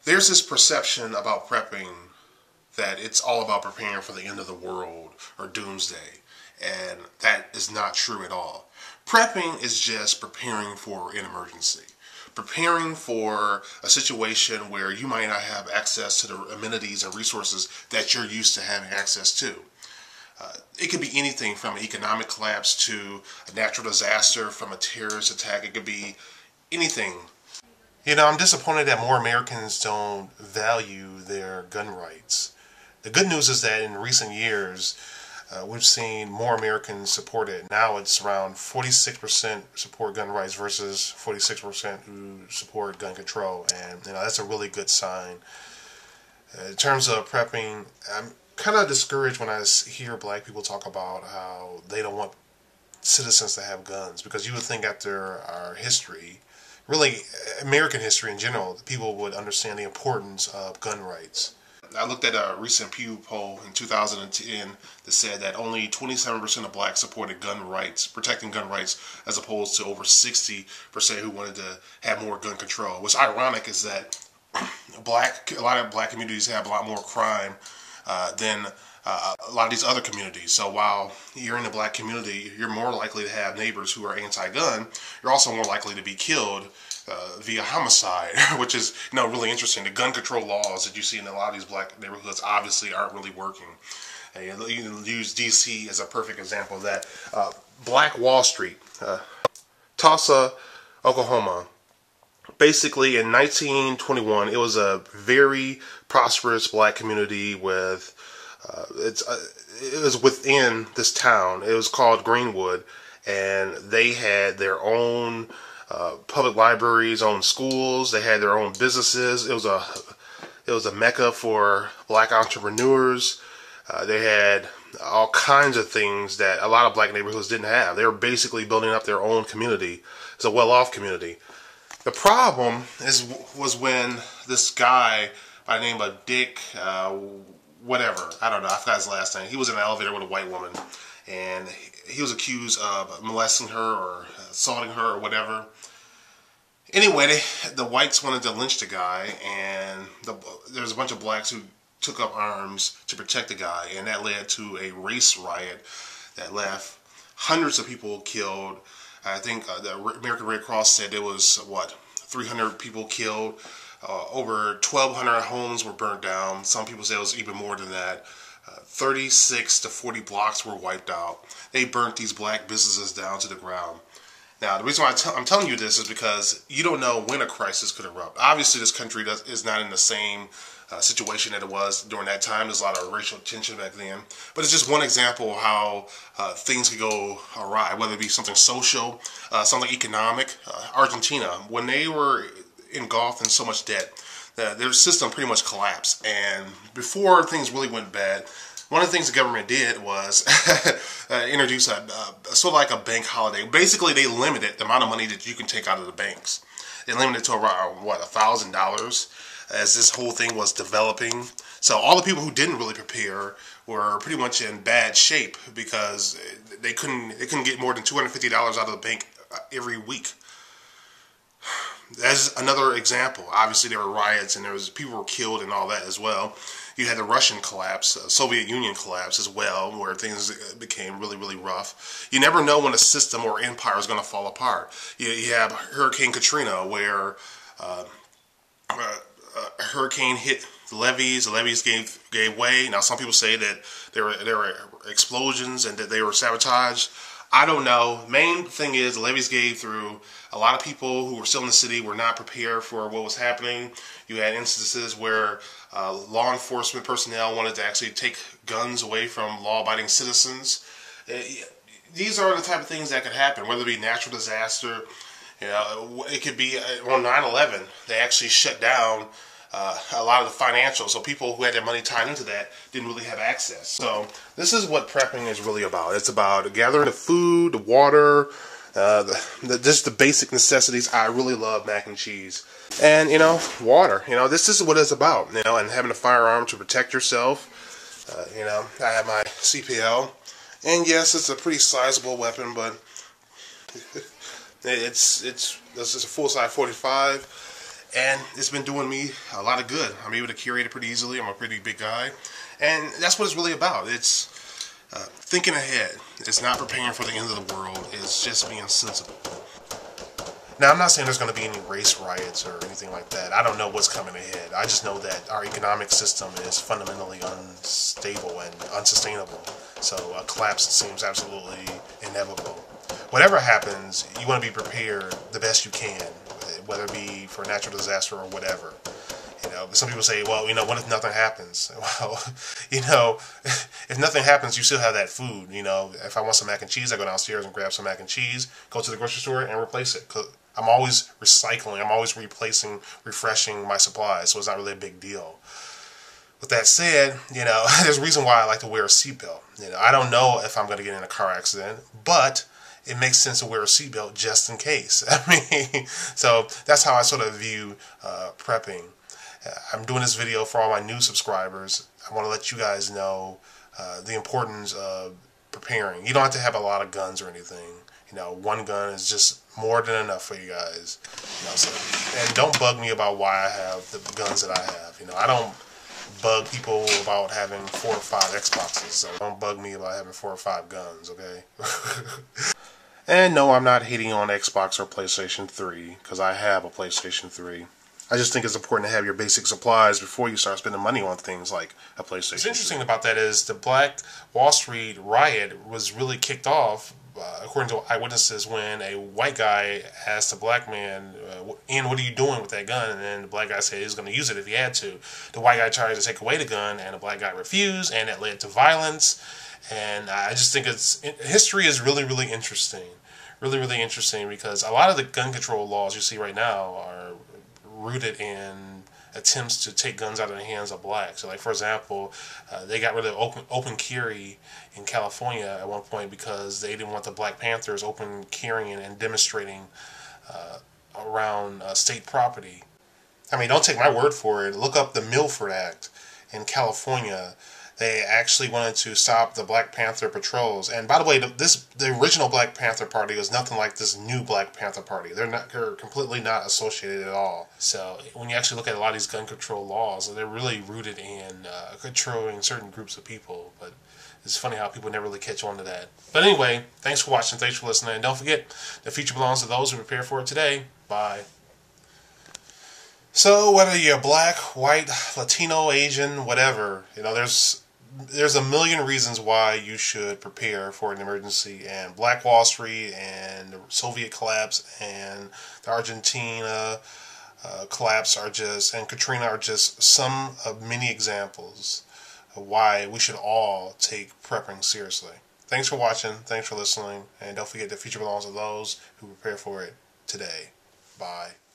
There's this perception about prepping that it's all about preparing for the end of the world or doomsday, and that is not true at all. Prepping is just preparing for an emergency. Preparing for a situation where you might not have access to the amenities and resources that you're used to having access to. It could be anything from an economic collapse to a natural disaster, from a terrorist attack. It could be anything. You know, I'm disappointed that more Americans don't value their gun rights. The good news is that in recent years, we've seen more Americans support it. Now it's around 46% support gun rights versus 46% who support gun control, and you know that's a really good sign. In terms of prepping, I'm kind of discouraged when I hear black people talk about how they don't want citizens to have guns, because you would think after our history, really American history in general, people would understand the importance of gun rights. I looked at a recent Pew poll in 2010 that said that only 27% of blacks supported gun rights, protecting gun rights, as opposed to over 60% who wanted to have more gun control. What's ironic is that a lot of black communities have a lot more crime than a lot of these other communities. So while you're in the black community, you're more likely to have neighbors who are anti-gun. You're also more likely to be killed via homicide, which is really interesting. The gun control laws that you see in a lot of these black neighborhoods obviously aren't really working. And you can use DC as a perfect example of that. Black Wall Street, Tulsa, Oklahoma. Basically, in 1921, it was a very prosperous black community with it was within this town. It was called Greenwood, and they had their own public libraries, own schools. They had their own businesses. It was a mecca for black entrepreneurs. They had all kinds of things that a lot of black neighborhoods didn't have. They were basically building up their own community. It's a well-off community. The problem was when this guy by the name of Dick, whatever, I don't know, I forgot his last name. He was in an elevator with a white woman, and he was accused of molesting her or assaulting her or whatever. Anyway, the whites wanted to lynch the guy, and there was a bunch of blacks who took up arms to protect the guy, and that led to a race riot that left hundreds of people killed. I think the American Red Cross said there was, 300 people killed. Over 1,200 homes were burnt down. Some people say it was even more than that. 36 to 40 blocks were wiped out. They burnt these black businesses down to the ground. Now, the reason why I'm telling you this is because you don't know when a crisis could erupt. Obviously, this country is not in the same situation that it was during that time. There's a lot of racial tension back then. But it's just one example of how things could go awry, whether it be something social, something economic. Argentina, when they were engulfed in so much debt, their system pretty much collapsed. And before things really went bad, one of the things the government did was introduce a sort of like a bank holiday. Basically, they limited the amount of money that you can take out of the banks. They limited it to around, $1,000 as this whole thing was developing. So all the people who didn't really prepare were pretty much in bad shape because they couldn't get more than $250 out of the bank every week. That's another example. Obviously, there were riots and people were killed and all that as well. You had the Russian collapse, Soviet Union collapse as well, where things became really, really rough. You never know when a system or empire is going to fall apart. You have Hurricane Katrina, where a hurricane hit the levees gave way. Now, some people say that there were explosions and that they were sabotaged. I don't know. Main thing is the levees gave through. A lot of people who were still in the city were not prepared for what was happening. You had instances where law enforcement personnel wanted to actually take guns away from law-abiding citizens. These are the type of things that could happen, whether it be natural disaster. It could be on 9/11. They actually shut down a lot of the financials, so people who had their money tied into that didn't really have access. So this is what prepping is really about. It's about gathering the food, the water, just the basic necessities. I really love mac and cheese. And, water. This is what it's about, and having a firearm to protect yourself. I have my CPL. And yes, it's a pretty sizable weapon, but it's a full-size 45. And it's been doing me a lot of good. I'm able to curate it pretty easily. I'm a pretty big guy. And that's what it's really about. It's thinking ahead. It's not preparing for the end of the world. It's just being sensible. Now, I'm not saying there's going to be any race riots or anything like that. I don't know what's coming ahead. I just know that our economic system is fundamentally unstable and unsustainable. So a collapse seems absolutely inevitable. Whatever happens, you want to be prepared the best you can, whether it be for a natural disaster or whatever. You know, some people say, well, you know, what if nothing happens? Well, you know, if nothing happens, you still have that food. You know, if I want some mac and cheese, I go downstairs and grab some mac and cheese, go to the grocery store and replace it. 'Cause I'm always recycling. I'm always replacing, refreshing my supplies, so it's not really a big deal. With that said, you know, there's a reason why I like to wear a seatbelt. You know, I don't know if I'm going to get in a car accident, but it makes sense to wear a seatbelt just in case. I mean, so that's how I sort of view prepping. I'm doing this video for all my new subscribers. I want to let you guys know the importance of preparing. You don't have to have a lot of guns or anything. You know, one gun is just more than enough for you guys. You know, so, and don't bug me about why I have the guns that I have. You know, I don't bug people about having 4 or 5 Xboxes. So don't bug me about having 4 or 5 guns, okay? And no, I'm not hating on Xbox or PlayStation 3, because I have a PlayStation 3. I just think it's important to have your basic supplies before you start spending money on things like a PlayStation 3. What's interesting about that is the Black Wall Street riot was really kicked off, according to eyewitnesses, when a white guy asked a black man, Ian, what are you doing with that gun? And then the black guy said he was going to use it if he had to. The white guy tried to take away the gun, and the black guy refused, and it led to violence. And I just think history is really, really interesting. Really, really interesting, because a lot of the gun control laws you see right now are rooted in attempts to take guns out of the hands of blacks. So, like, for example, they got rid of open carry in California at one point because they didn't want the Black Panthers open carrying and demonstrating around state property. I mean, don't take my word for it. Look up the Mulford Act in California. They actually wanted to stop the Black Panther patrols. And by the way, the original Black Panther Party was nothing like this new Black Panther Party. They're completely not associated at all. So when you actually look at a lot of these gun control laws, they're really rooted in controlling certain groups of people. But it's funny how people never really catch on to that. But anyway, thanks for watching. Thanks for listening. And don't forget, the future belongs to those who prepare for it today. Bye. So whether you're black, white, Latino, Asian, whatever, you know, there's a million reasons why you should prepare for an emergency, and Black Wall Street and the Soviet collapse and the Argentina collapse and Katrina are just some of many examples of why we should all take prepping seriously. Thanks for watching, thanks for listening, and don't forget the future belongs to those who prepare for it today. Bye.